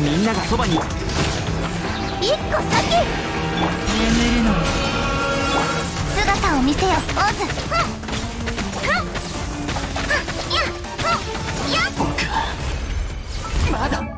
みんながそばに。 一個先眠るのよ。姿を見せよオズ。 僕はまだ